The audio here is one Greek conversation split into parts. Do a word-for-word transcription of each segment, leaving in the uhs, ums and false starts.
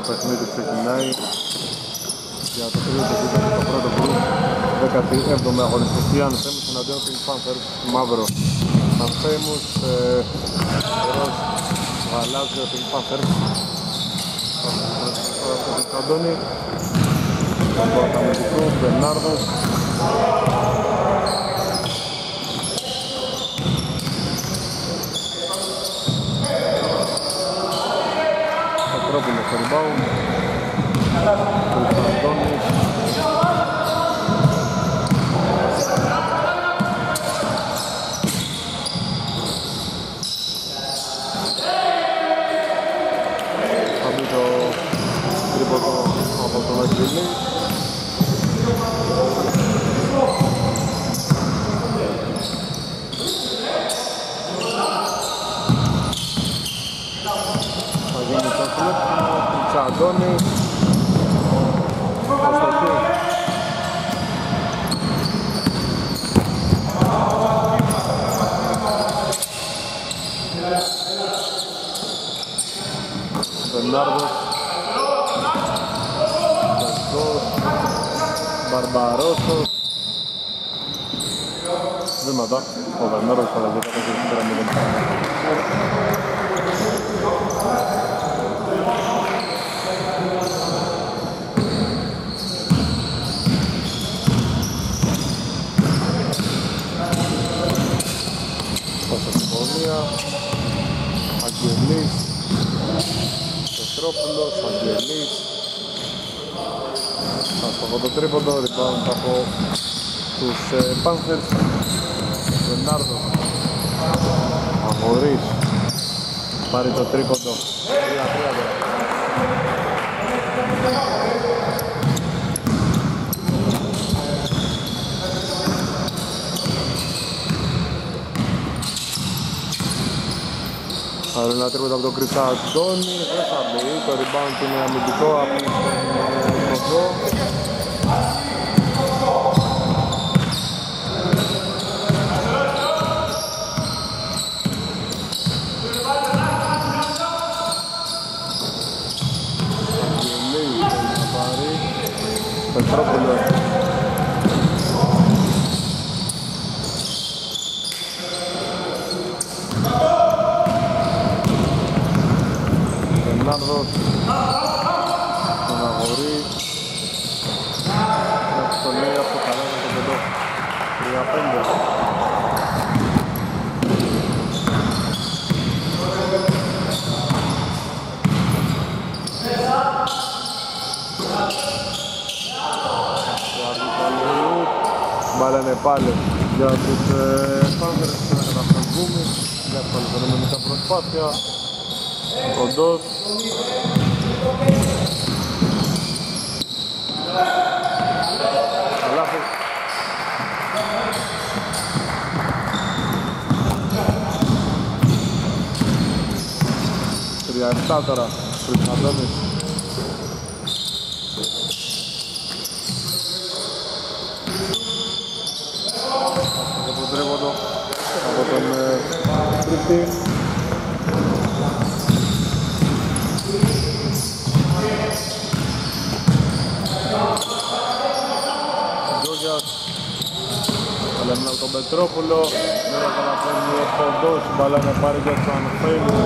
παιχνίδι ξεκινάει για το τρίτο επίπεδο στο πρώτο γκρουπ. δέκατη έβδομη αγωνιστική Unfamous εναντίον Pink Panthers μαύρο. Unfamous, ροζ, γαλάζιο Pink Panthers. Ο Αντώνη, τον Πρωταμεντικού, Μπερνάρδος. Πετρόπουλος στο rebound. Ο Αντώνης. Θα μπει το τρίποντο από τον Αγγελή. Θα γίνει το κλέψιμο, Τσαντώνη. Αστοχή. Μπερνάρδος. Μπαρμπαρόσος. Βήματα. Ο Μπερνάρδος θα δει κατά και πέρα με τον Πασασυφωνία. Αγγελής. Πετρόπουλος, Αγγελής. Από το τρίποντο, rebound από τους ε, Panthers. Βενάρδος. Αγορής. Πάρει το τρίποντο. τρία τρία τώρα. Άλλο ένα τρίποντο από τον Κρίστα Αντώνη. Δεν θα μπει. Το rebound είναι αμυντικό από τον Κοντό. Πετρόπουλος. Φερνάνδος. Τον Αγορή. Το λέει από το καλά με τον πεντό. τρία πέντε. Μπάλα είναι πάλι για τους Panthers που να καταφραγγούμε. Για τους παλαιφερούμε με τα προσπάθεια. Κοντός. Αλάφος. τρία επτά τώρα. Χρυσαντώνης. Από τον Τρίτη. Τζόγιας. Καλέμουν από τον Πετρόπουλο. Δεν καταφέρνει ο Κοντός. Μπαλά να πάρει για τους Unfamous.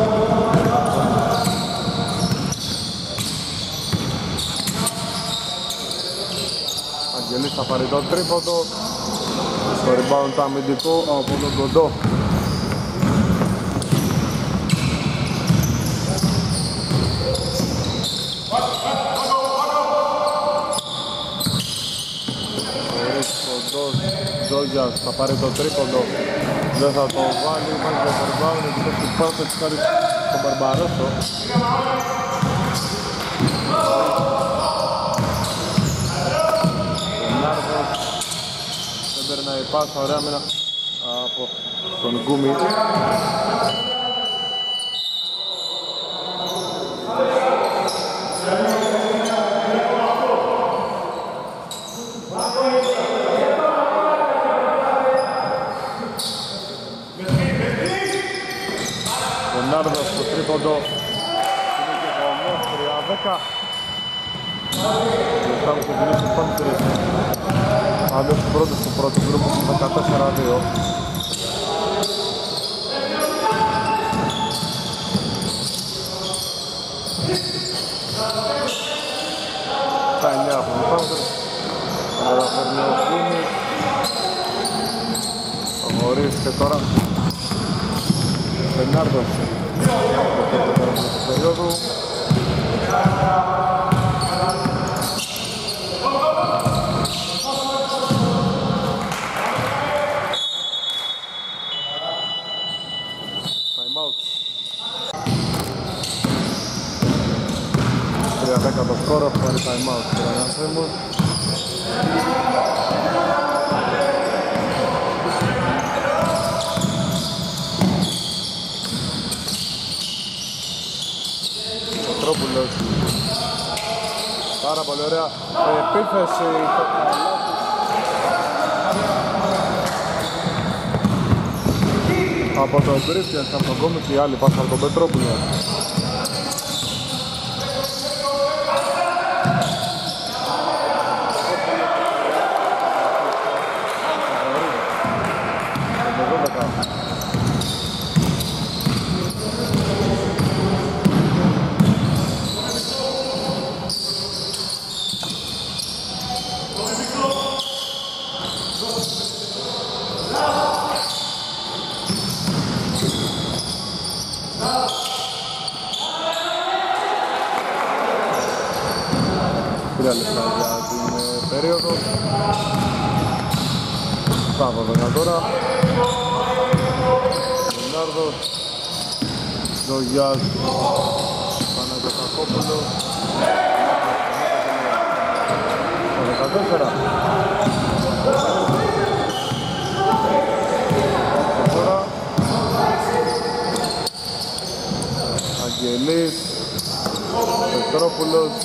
Αγγελής θα πάρει το τρίποντο. Το rebound το αμυντικό από τον Κοντό. Κοντός, Τζόγιας θα πάρει το τρίποντο. Δεν θα το βάλει, βάζει το rebound, επιτός του Πάνθερ της χάρη στον Μπαρμπαρόσο. Περνάει πάσα, ωραία μήνα από τον Γκούμι. Τον Νάρδος στο τρίποντο. Είναι και χωμός, τρία δέκα. δέκα. Πάμε στο Vinicius Panther. Άντερς πρώτος στο πρώτο γκρουπ δεκατέσσερα δύο. Τα εννιά από τον Panther. Τώρα φέρνει ο Vinicius. Αγορίζεται τώρα Μπενάρντος στο τέλος του περίοδου. Time out. τρία δέκα το σκόρο, πάρει time out τώρα για Ανθέμους. Πετρόπουλος. Πάρα πολύ ωραία επίθεση. Από τον Christians, από τον Γκόμις και οι άλλοι πάσαν από τον Πετρόπουλο. Τρία λεπτά για την περίοδο. Πάμε εδώ τώρα. Λεωνάρδος, Ζογιάς, Παναγιωτακόπουλος. Το δεκατέσσερα. Τώρα Αγγελής, Πετρόπουλος.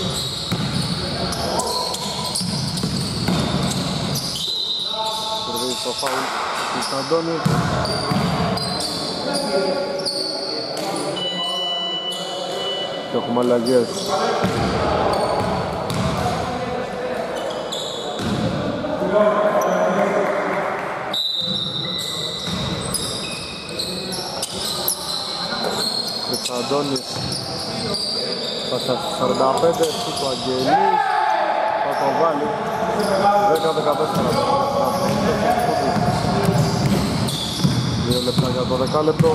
Το φάουλ του Αντώνης. Και έχουμε αλλαγές. Αντώνης θα στα σαράντα πέντε, σου το Αγγελής θα το βάλει. δέκα δεκατέσσερα. Δύο λεπτά για το δεκάλεπτο.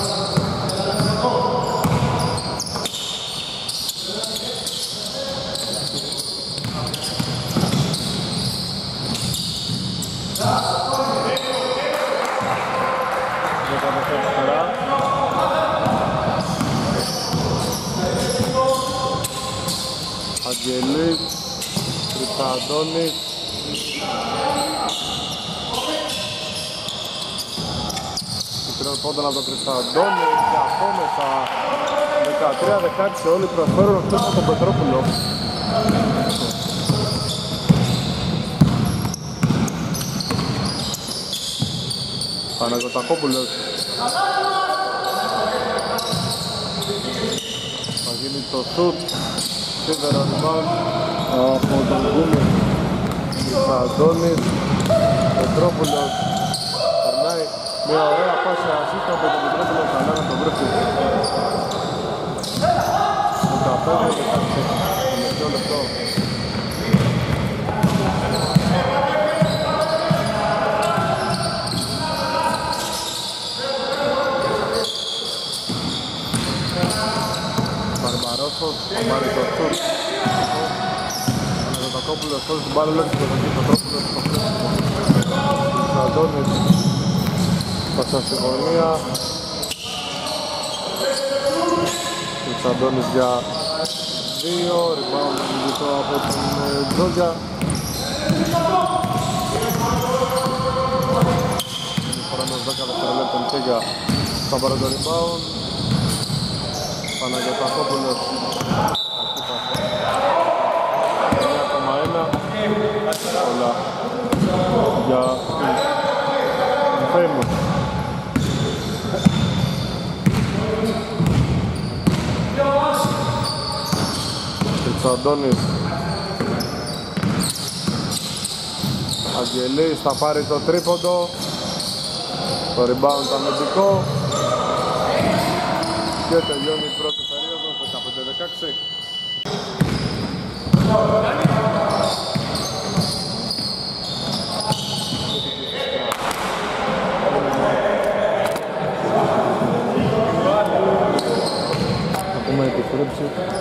Αγγελής, Τριπαντώνης. Τριών πόντων από τον Τριπαντώνη και αυτό με τα δεκατρία δεκαέξι όλοι προσφέρουν αυτός από τον Πετρόπουλο. Παναγιωτακόπουλος. Θα γίνει το σουτ. Σίδερα rebound από τον Γκούμη. Τριπαντώνης. Πετρόπουλος. Περνάει μια ωραία πάση ασίστα από τον Πετρόπουλο. Καλά να τον βρει. δεκαπέντε δεκαέξι. Τελευταίο λεπτό. Μπαρμπαρόσος, θα πάρει το σουτ. Ανατοκόπουλος, όλος την μπάλα λέξει το δοκί, Πετρόπουλος, το χρήσιμο. Αντώνης, πάσα στη γωνία. Αντώνης για δύο, rebound ζητώ από τον Τζόγια. Είναι φοράνος δέκα δευτερολέπτων και για θα πάρει το rebound. Παναγιωτακόπουλος, αυτή πάσα. εννιά κόμμα ένα, όλα για τους Φέμους. Κωνσταντώνης. Αγγελής θα πάρει το τρίποντο. Το rebound αμυντικό. Και τελειώνει η πρώτη περίοδος δεκαπέντε δεκαέξι. Έχουμε επιστρέψει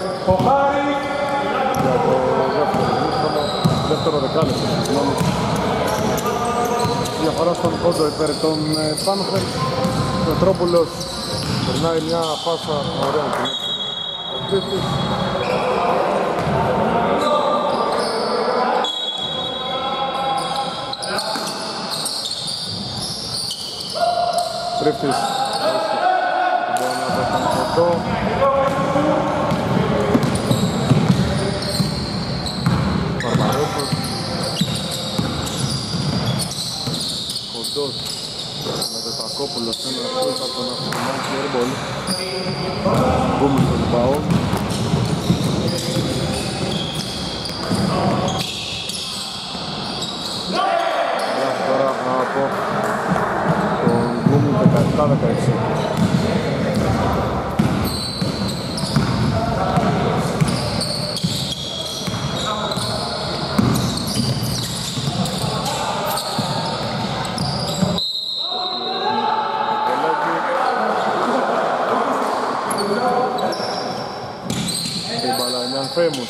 για το δεύτερο, δεύτερο δεκάλεπτο. Διαφορά στον πόντο υπέρ των Πάνθερς. Πετρόπουλος περνάει μια πάσα ωραία την Τρίφτης. Μπορεί να πέτανε κοντό. Παρμαρόπος. Κοντός. Με το Τακόπουλος ένα σούτ από τον Αστυνομάκη Airball. Μπούμε στο Λιμπαό. Γράφει τώρα από τον Γκούμι δεκαεπτά δεκαέξι. Famous.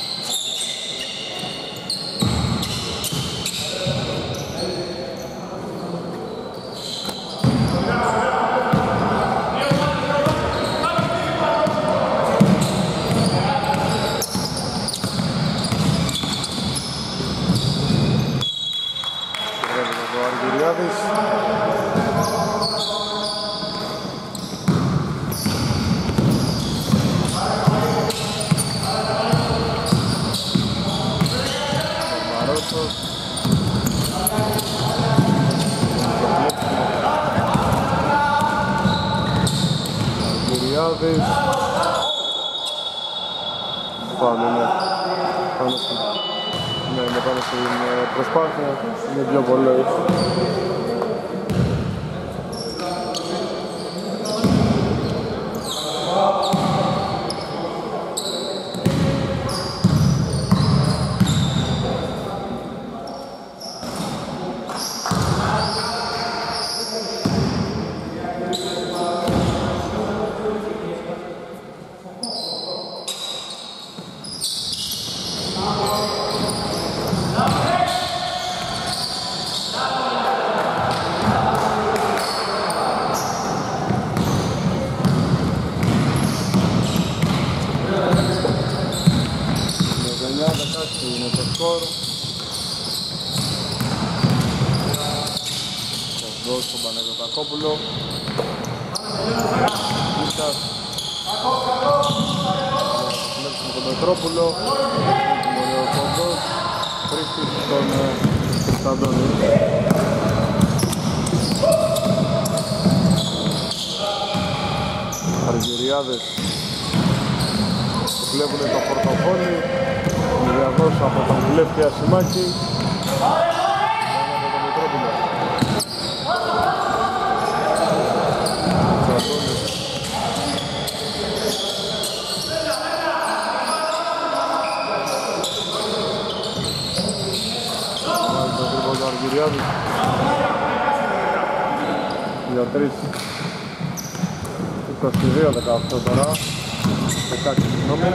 Αργυριάδης. Πάλι είναι πάνω στην, ναι, είναι πάνω στην προσπάθεια, είναι δύο βολές. Είναι το σκορ. Θα δώσει τον Παναγιώτο Τακόπουλο. Ίσας. Βλέπουμε τον Πετρόπουλο. Ο Κοντός. Τρίφτης τον Κωνσταντώνη. Αργυριάδες βλέπουν το πορτοφόλι. Διαδός από τον Κλέφτη Ασημάκη. Από τον Μητρόπουλο. Βάζει το τρίποντο του Αργυριάδη. Για τρεις. είκοσι δύο δεκαοκτώ τώρα. δεκαέξι συγγνώμη.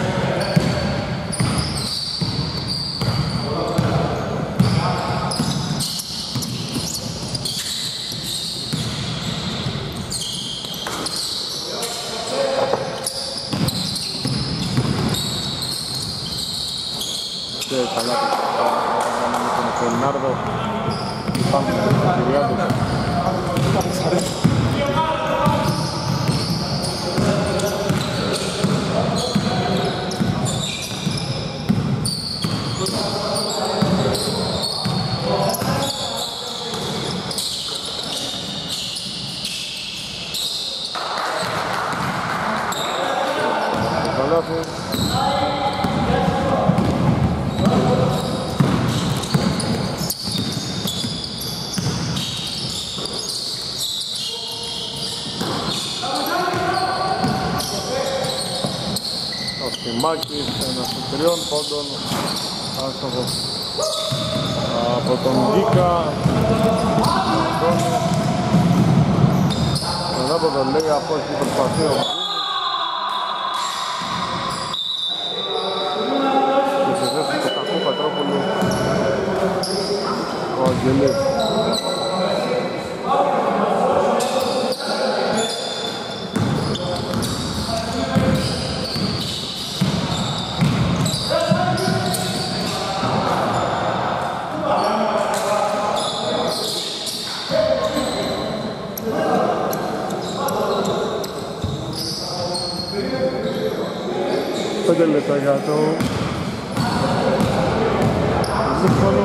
Και καλά τον Φερνάρδο. Πάμε στον Κυριάδη. Καλάθι. Ασημάκης, ένας των τριών πόντων, άστοχος από τον Γκίκα. Τον από τον λέει από εκεί προσπαθεί ο και σε θέση του κακού Πατρόπουλου ο Αγγελής. Πέντε λεπτά για το δύσκολο.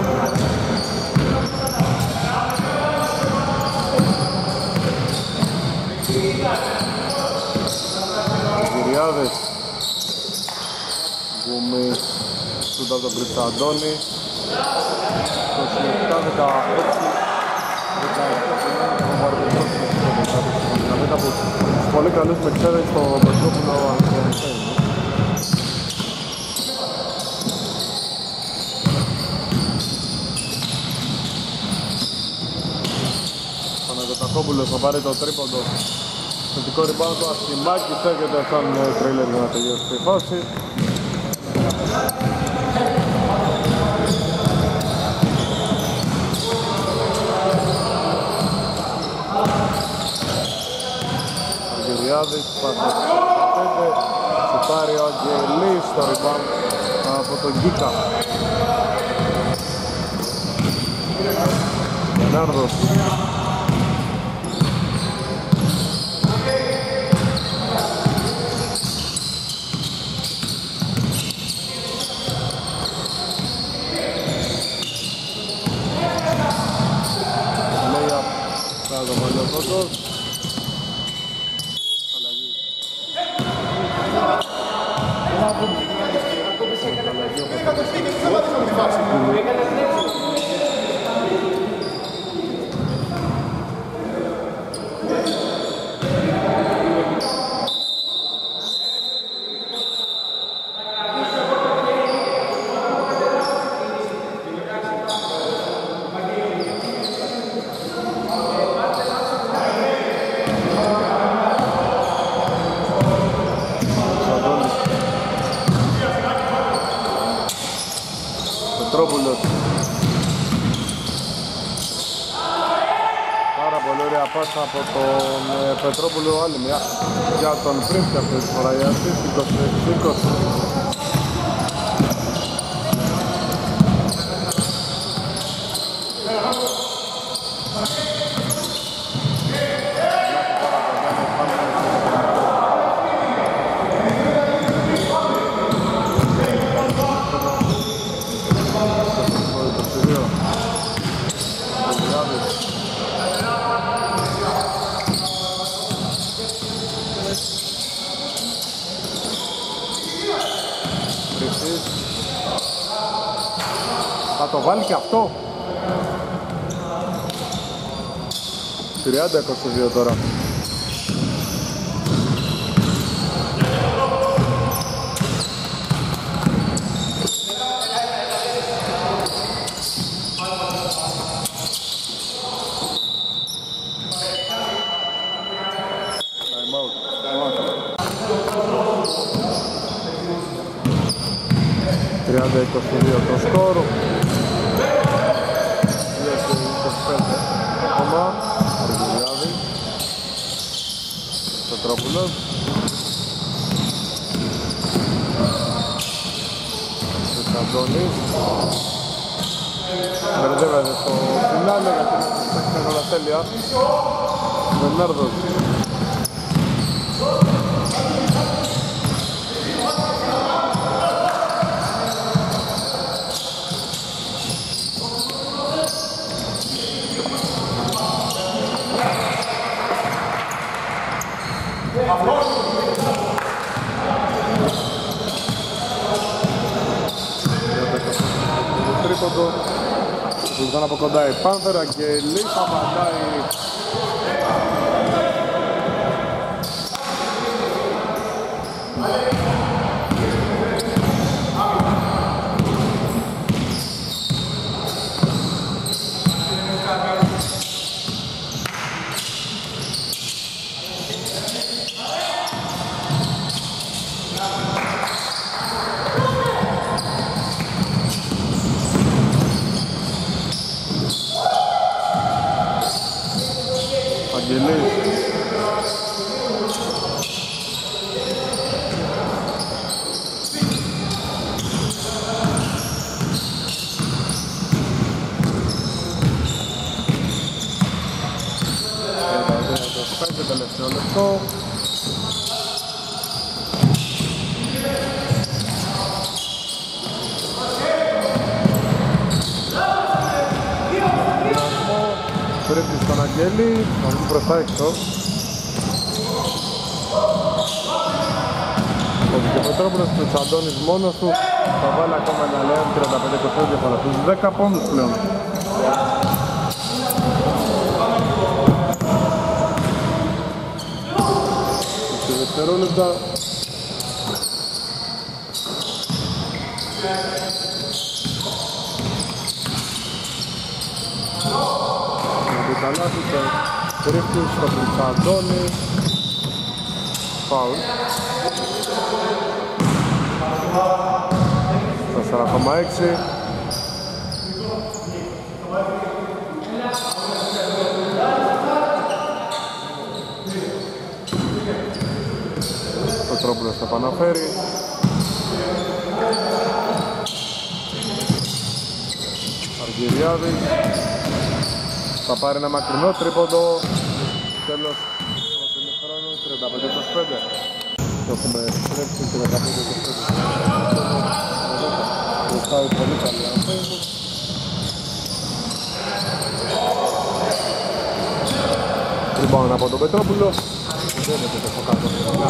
Κυριάδες Γκούμι σούτα τον Κρυψαντώνη είκοσι επτά δεκαέξι μετά από τους πολύ καλούς με ξέρεις στο Πετρόπουλο Αντιανισέη. Παναγιωτακόπουλος θα πάρει το τρίποντο. Θετικό rebound του Ασημάκης, έρχεται σαν τρέιλερ για να τελειώσει τη φάση. Αγγελιάδης, πάσα πέντε, σου πάρει ο Αγγελής στο rebound από τον Γκίκα. Νάρδος. Πετρόπουλος. Πάρα πολύ ωραία πάσα από τον ε, Πετρόπουλο, άλλη μια για τον Πρίντσι αυτή τη φορά, για αυτή είκοσι είκοσι. Θα το βάλει και αυτό. τριάντα είκοσι δύο τώρα. τριάντα είκοσι δύο το σκορ. είκοσι πέντε ακόμα. Αργυλιάδης. Πετρόπουλος. Αντώνης. Μπερδεύεται στο φινάλε γιατί είναι όλα τέλεια. Μπερνάρδος. Τρίποντο που ήταν από κοντά η Πάνθερ. Αγγελής απαντάει Αγγελής. πέντε τελευταίο λεπτό. Πρέπει στον Αγγέλη, να βγει προς τα έξω. Ο Δικαιοπετρόπουλος του Τσαντώνης μόνος του θα βάλει ακόμα ένα λεόν τριάντα πέντε είκοσι πέντε διαφορά στους δέκα πόντους πλέον. είκοσι δευτερόλεπτα. Καλάθι και τρίφτους στο Πλουτσαντώνη. Φάουλ. τέσσερα κόμμα έξι. Ο Τρόπουλος θα επαναφέρει. Αργυριάδης. Θα πάρει ένα μακρινό τρίποντο. Τέλος του ημιχρόνου τριάντα πέντε είκοσι πέντε. Το έχουμε στρέψει τριάντα πέντε είκοσι πέντε. Βοηθάει πολύ καλή αμφέιμου. Λοιπόν, από τον Πετρόπουλο δεν είναι τόσο κάτω.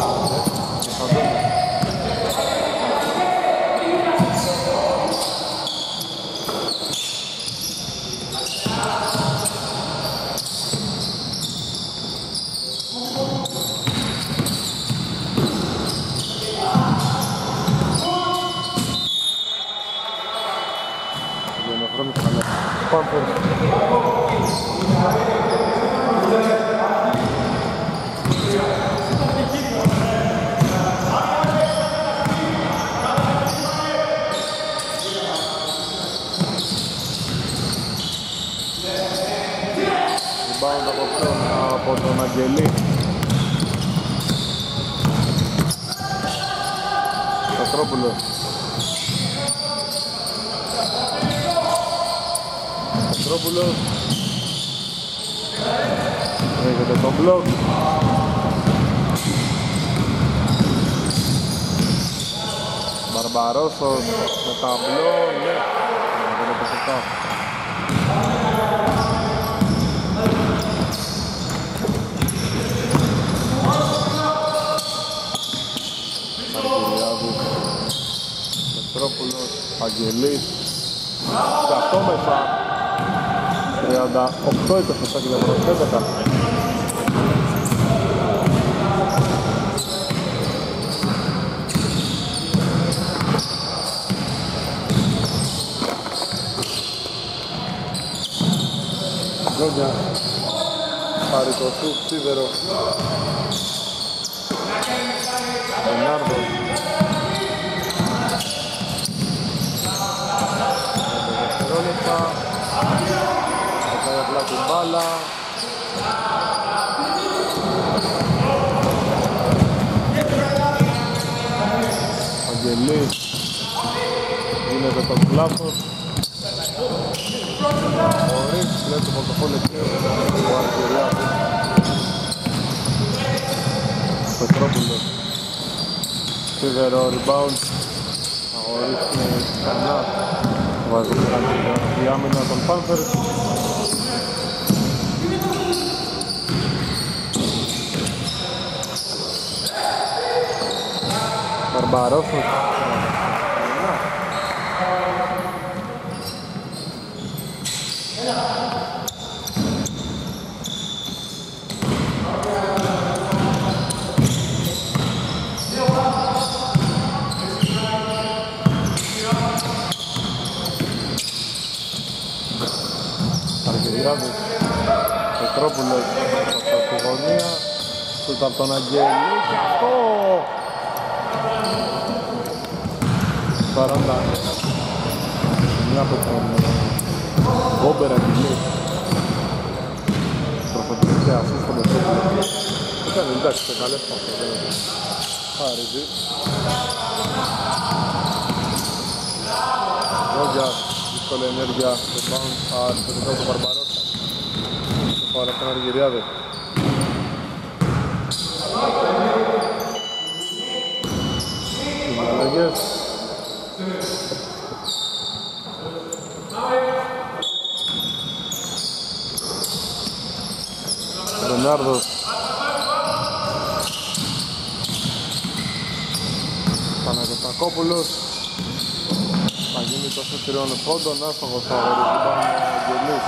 Από τον Αγγελή. Πετρόπουλος. Πετρόπουλος. Έχετε τον μπλοκ. Μπαρμπαρόσος με ταμπλό. Ναι, δεν είναι ποσοστά. Πετρόπουλος, Αγγελής και αυτό μέσα τριάντα οκτώ είκοσι επτά και δευτερόλεπτα. Λόγια πάρει το σουτ σίδερο. Μπενάρδος. Θα κάνει απλά την μπάλα. Αγγελής γίνεται το κλάφος. Χωρίς λέει το πορτοφόλι ο Αργυριάδης. Πετρόπουλος. Σίδερο rebound. Χωρίς ξανά. Βάζω η άμυνα των Panthers. Μπαρμπαρόσος. Αργυριάδης, Πετρόπουλος από τη γωνία, σούτ από τον Αγγέλη και αυτό! σαράντα μια από τον Βόμπερ Αγγελή. Προφωτική ασίστ στον Πετρόπουλο. κάνει, εντάξει, σε καλές πάθος, δεν είναι χαρίζει. Ρόγια, δύσκολη ενέργεια, το bounce, αριστερικό του Μπαρμπαρόσα. Το πάρε στον Αργυριάδη. Οι αλλαγές. Ρενάρδος. Παναγιωτακόπουλος. Θα γίνει το τριών πόντων, άστοχος θα αγορίσει πάνω Αγγελής.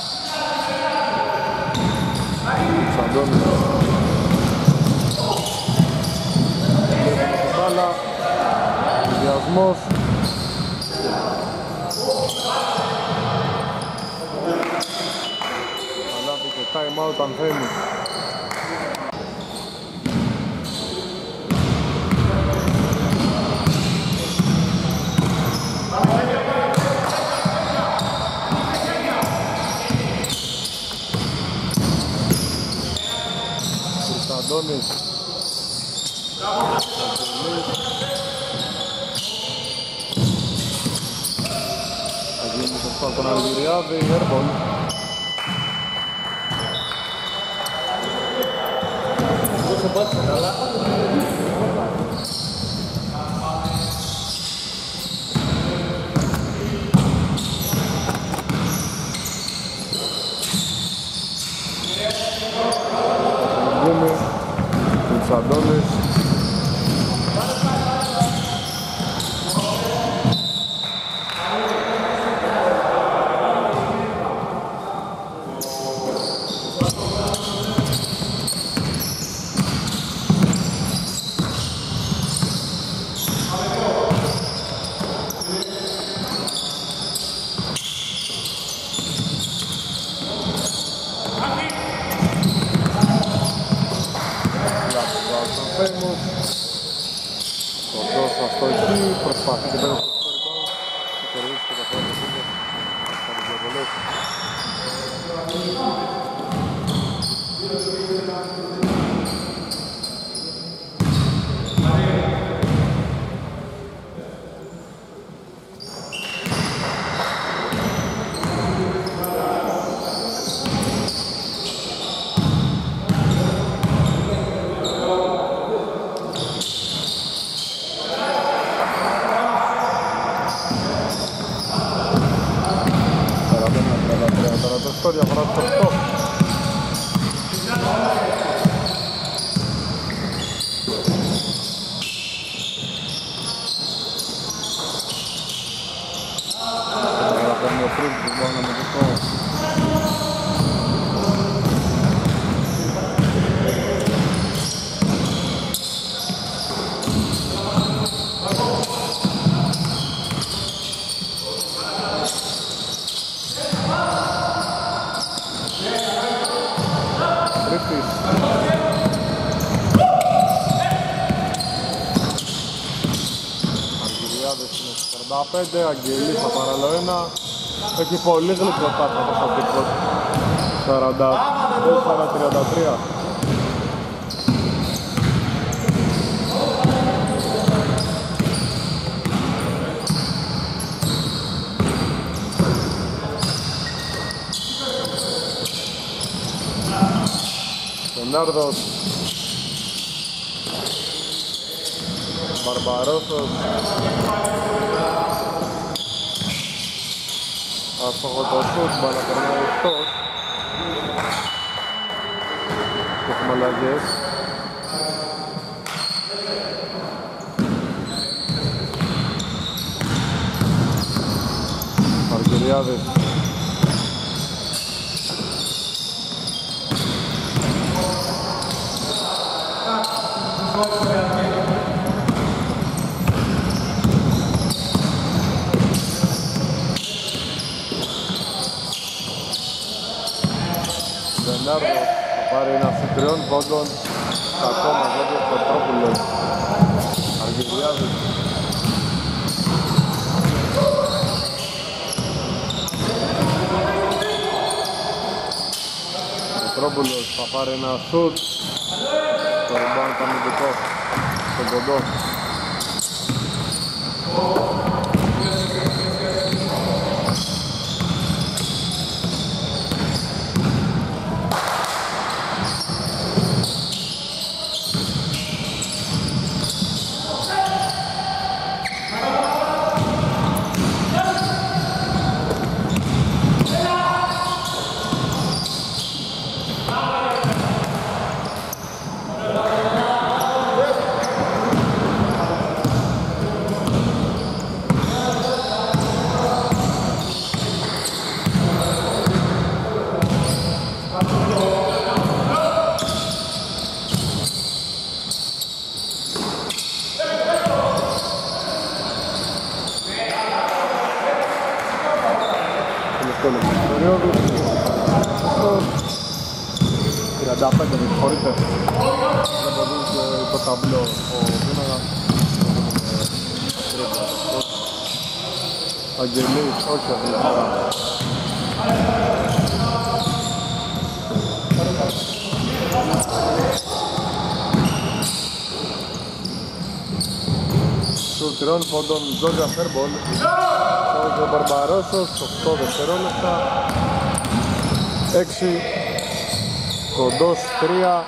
Σαντώνης. Βλέπουμε την μπάλα. Διασμός. Αλάβει και time out αν θέλει. Αντώνης. Θα γίνει το σπάρ τον Αργυριάδη, airball. Δεν σε πάτησε καλά. Αντώνης. Προσπαθεί και πέρα στο ιστορικό και κερδίσει και τα πρώτα σύγκες από τις διαβολές. Διαφορά στο οκτώ. Τώρα παίρνει ο Φρύντ που μπορεί να με δικό. πέντε, Αγγελής θα παραλώ ένα. Έχει πολύ γλυκό τάφα το τύπος. σαράντα τέσσερα τριάντα τρία. Λεωνάρδος. Μπαρμπαρόσος. Άστοχο το σουτ, μπάλα περνάει εκτός. Και έχουμε αλλαγές. Αργυριάδης. Λεωνάρδος θα πάρει ένα σε τριών πόντων. Κακό μαζεύει ο Πετρόπουλος. Αργυριάδης. Πετρόπουλος θα πάρει ένα σουτ. το rebound αμυντικό στον κοντό. τριάντα πέντε με συγχωρείτε. Βλέπω δείτε το ταμπλό ο Πίναγας. Αγγελής, όχι αυτή τη φορά. Στους τριών πόντων Τζόρτζα Φέρμπολ. Ο Μπαρμπαρόσος, οκτώ δευτερόλεπτα. έξι. Κοντός τρία.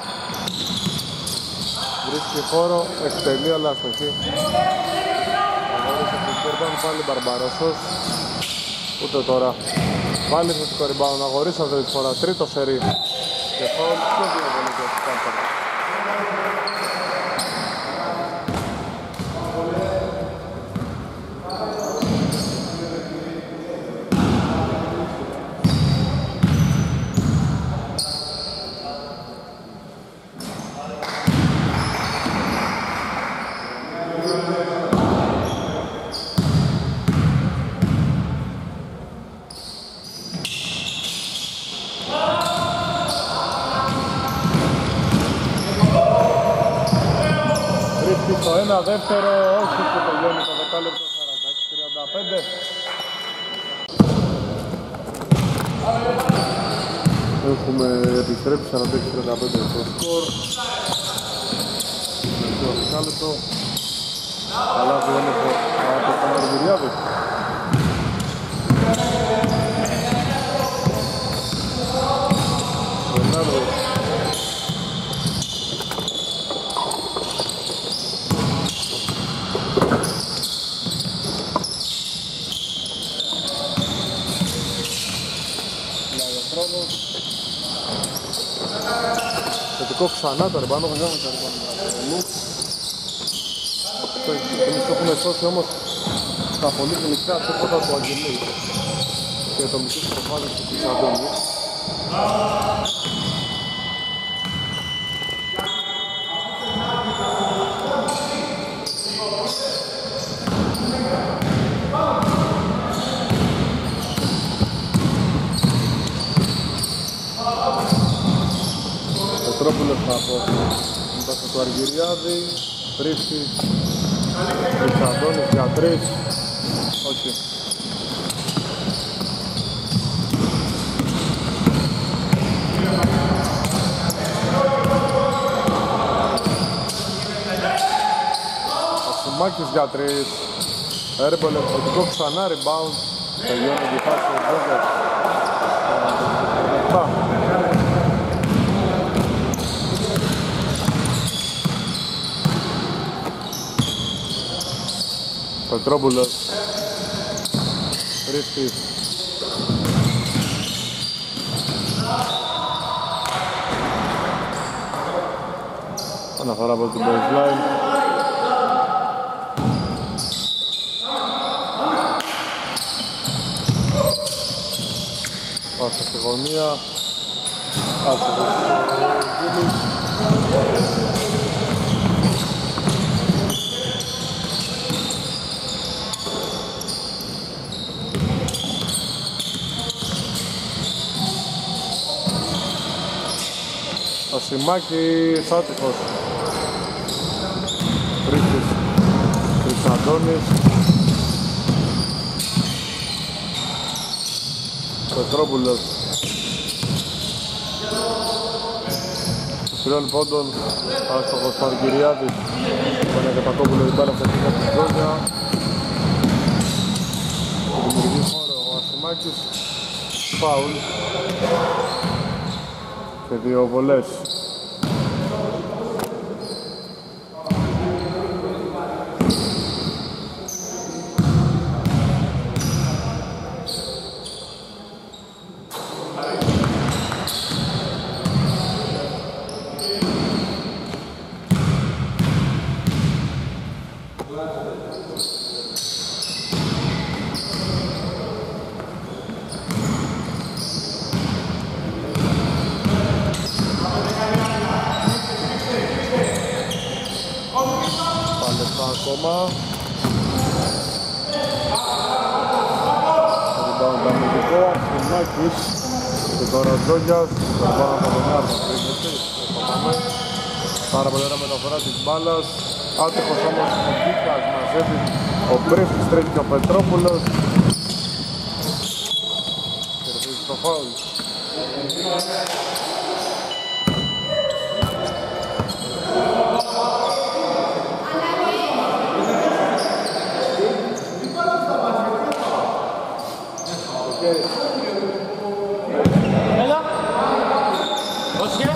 Βρίσκει χώρο, εκτελεί αλλά αστοχή. Αγώρισε την κέρδαν πάλι Μπαρμπαρόσος. Ούτε τώρα. Πάλι θετικό rebound, αγορίσατε τη φορά, τρίτο σερί. Και φάουλ και δύο βολές για τους Πάνθερς. Το ένα δεύτερο, όχι και τελειώνει το δεκάλεπτο σαράντα έξι τριάντα πέντε. Έχουμε επιστρέψει σαράντα έξι τριάντα πέντε στο σκορ. Το δεκάλεπτο. Αλλά δεν έχω από τον Αργυριάδη. Φερνάνδος. Θετικό ξανά το ρεμπάνο, δεν έχουμε το ρεμπάνο. Εμείς το έχουμε σώσει όμως στα πολύ γλυκά τίποτα του Αγγελίου και το μικρό προφάδι του Χρυσαντώνη. Πετρόπουλος από μετά του Αργυριάδη, Πρίφτης, Χρυσαντώνης για τρεις, όχι. Ασημάκης για τρεις, έρμπολε εξωτικό ξανά rebound, τελειώνει τη φάση ο Τζόγκερ. Πετρόπουλος, Ρίφτης, αναφορά από την baseline. Πάσα στη γωνία, πάσα στη γωνία. Ασημάκης άτυχος. Ρίχτης, Χρυσαντώνης, Πετρόπουλος. Τριών πόντων, άστοχος Αργυριάδης, Παναγιωτακόπουλο η μπάλα στα χέρια της Τζόνια. Δημιουργεί χώρο ο Ασημάκης, φάουλ και δύο βολές. Ακόμα rebound αμυντικό, Ασημάκης και τώρα ο Τζόγιας, περβάνω από τον Άρμα κρίνεται, πάρα πολύ ωραία μεταφορά της μπάλας, άτυχος όμως ο Κίκας, μαζεύει ο Πρίφτης, τρέχει και ο Πετρόπουλος, κερδίζει το φάουλ. Έλα, δώσε.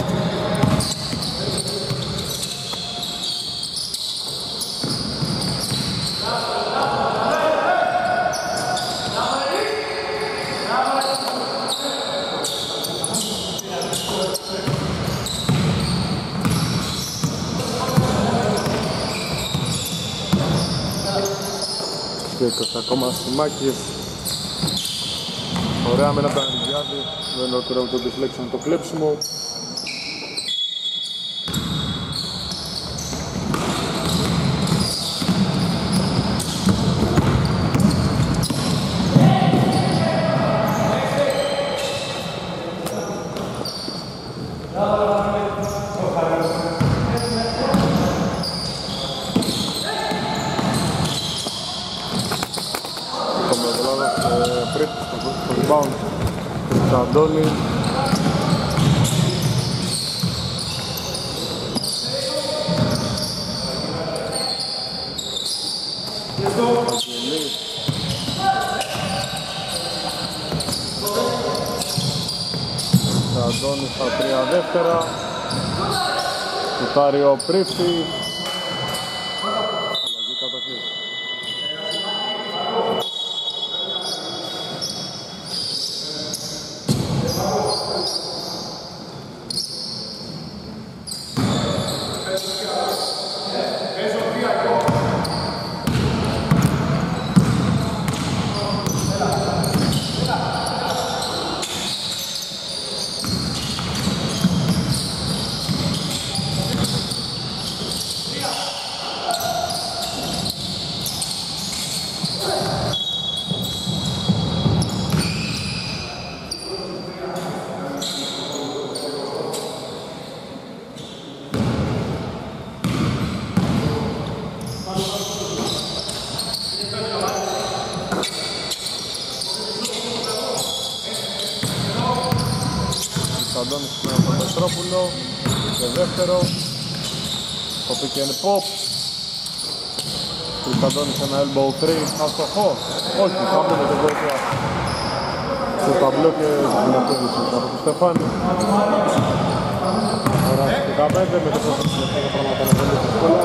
Και είκοσι ακόμα Ασημάκης. Ωραία με ένα από τον Αργυριάδη, δεν είναι τώρα με το deflection το κλέψιμο. Αντώνη Αντώνη στα τρία δεύτερα, κουτάρει ο Πρίφτη, αλλαγή κατοχής. Αντώνης με τον Πετρόπουλο και δεύτερο το pick and pop. Αντώνης ένα elbow three, αστοχό, όχι, θα μπούμε την βοήθεια στο ταμπλό και την απόδειξη από τον Στεφάνη. Ωραία, στο δεκαπέντε με το πρώτο τελευταίο πράγματα να πολύ δύσκολα.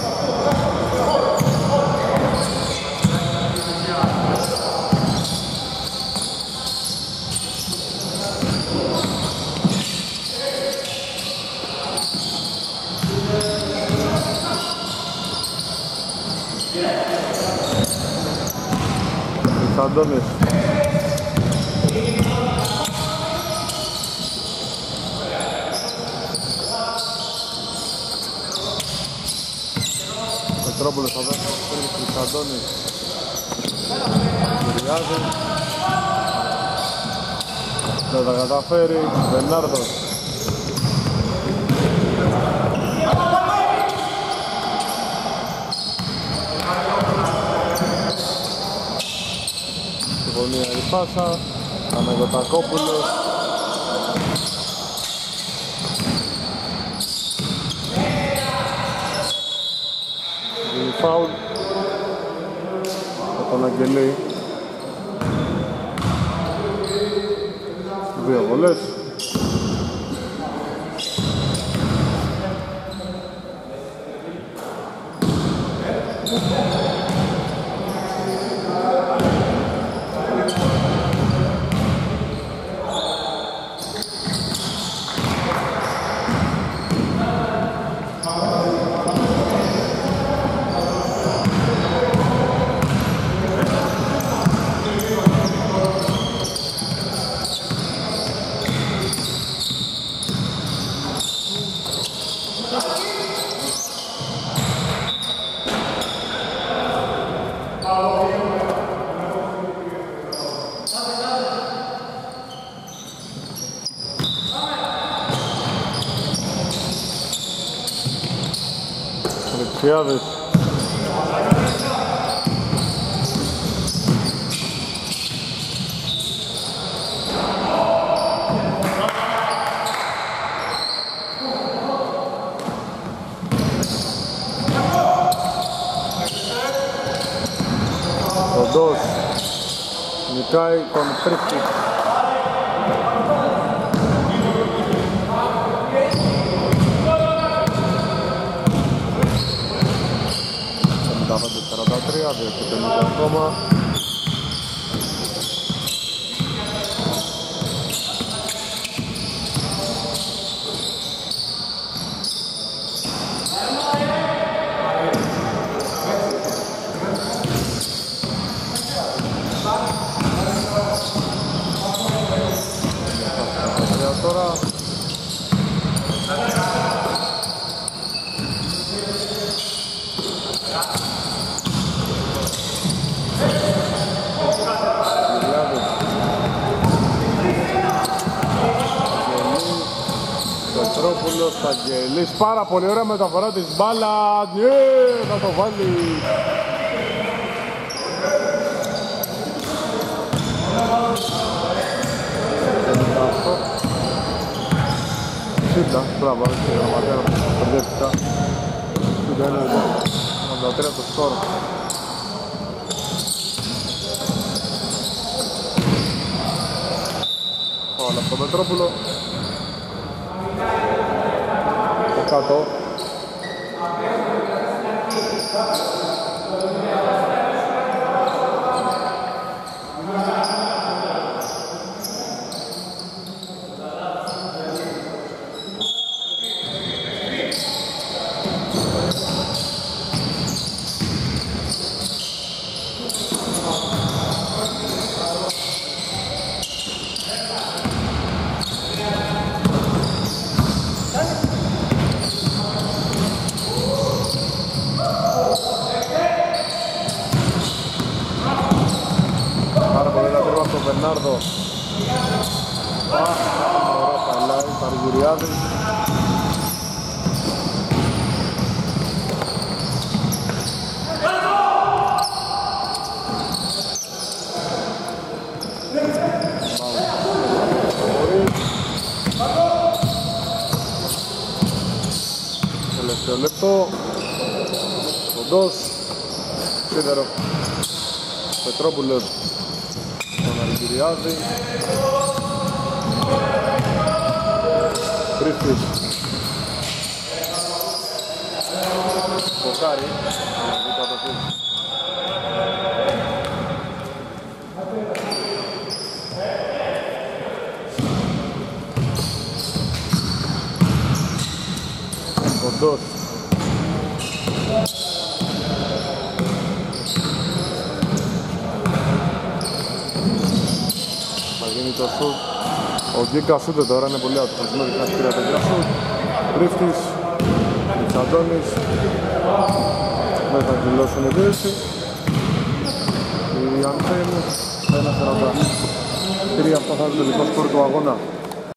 Αντώνης Πετρόπουλος θα δώσει το στέλνει του Αντώνης Κυριάδη, δεν θα καταφέρει, Μπενάρδος η πάσα, Παναγιωτακόπουλος φάουλ από τον Αγγελή. Δύο βολές. Δεξιάδες. Κοντός νικάει τον Πρίφτη. σαράντα τρία, δύο και πενήντα ακόμα. Τώρα Πετρόπουλος, Αγγελής, πάρα πολύ ωραία μεταφορά της μπάλα, ναι, θα το βάλει. Σύντα, μπράβο, έτσι, γραμματέα, πεντεύτηκα. Σύντα είναι εδώ, ογδόντα τρία το σκορ. Όλα από τον Πετρόπουλο. Κάτω. Μπερνάρδο. Πάρα ωραία παλάει, Παργουριάδης. Τελευταίο λεπτό. Κοντός. Σίδερο. Πετρόπουλος. Αργυριάδη. Χρήστης. Κοκάρι. Κοντός. Το σουτ. Ο Γκίκα σούτε τώρα, είναι πολύ άτομος. Με δείχνει πήρα το Γκίκα σουτ. Ρίφτης. Μητσαντώνης. Δεν θα δηλώσουν η δίεση. Οι Ανθέμους. ένα σαράντα τρία, αυτό θα είναι το τελικό σκορ του αγώνα.